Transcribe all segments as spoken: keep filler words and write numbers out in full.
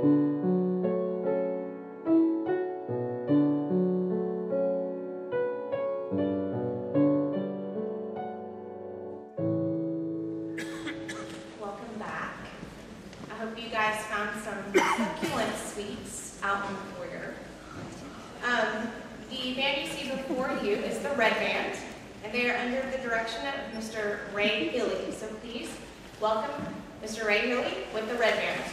Welcome back. I hope you guys found some succulent sweets out in the foyer. Um, the band you see before you is the Red Band, and they are under the direction of Mister Ray Hilly. So please welcome Mister Ray Hilly with the Red Band.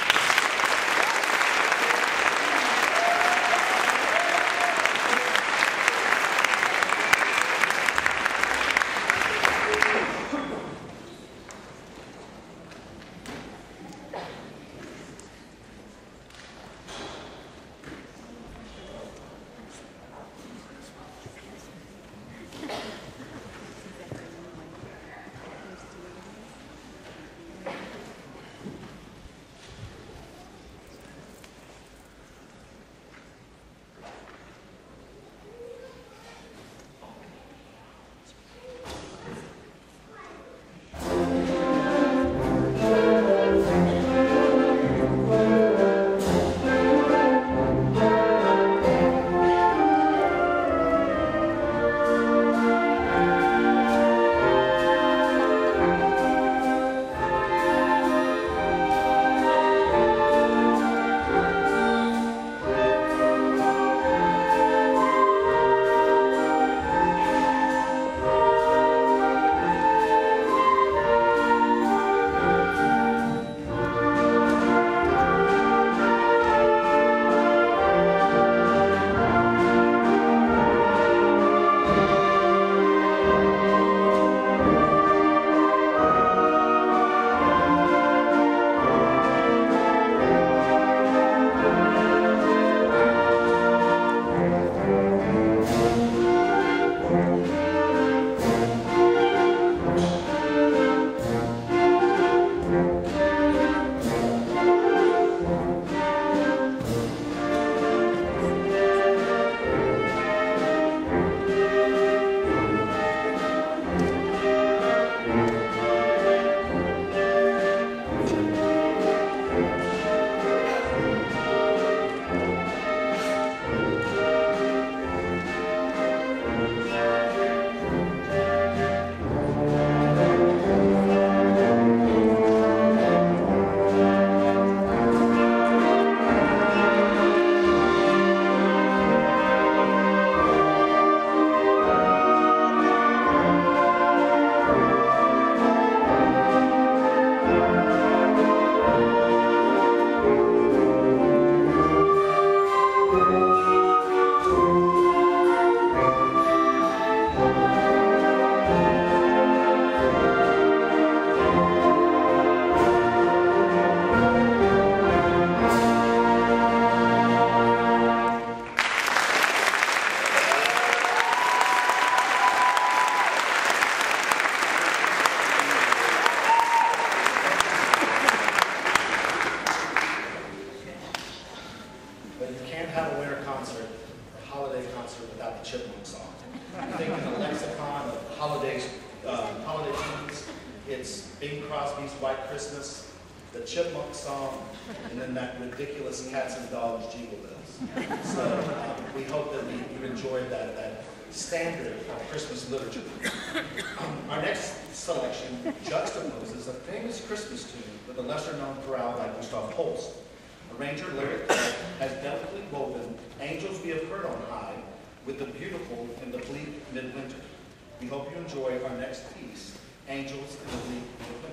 Ridiculous cats and dogs jingle bells. So um, we hope that we, you enjoyed that, that standard of Christmas literature. Um, our next selection juxtaposes a famous Christmas tune with a lesser-known chorale by Gustav Holst. Arranger lyric has delicately woven angels we have heard on high with the beautiful in the bleak midwinter. We hope you enjoy our next piece, Angels in the Bleak Midwinter.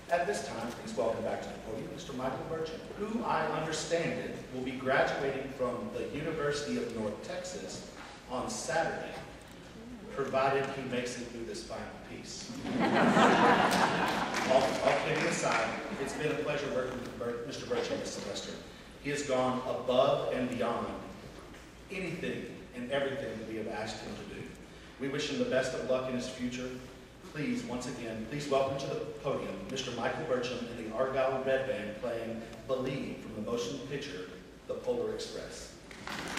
At this time, please welcome back to the podium Mister Michael Burcham, who I understand it will be graduating from the University of North Texas on Saturday, provided he makes it through this final piece. all, all kidding aside, it's been a pleasure working with Mister Burcham this semester. He has gone above and beyond anything and everything that we have asked him to do. We wish him the best of luck in his future. Please, once again, please welcome to the podium Mister Michael Burcham and the Argyle Red Band playing Believe from the motion picture, The Polar Express.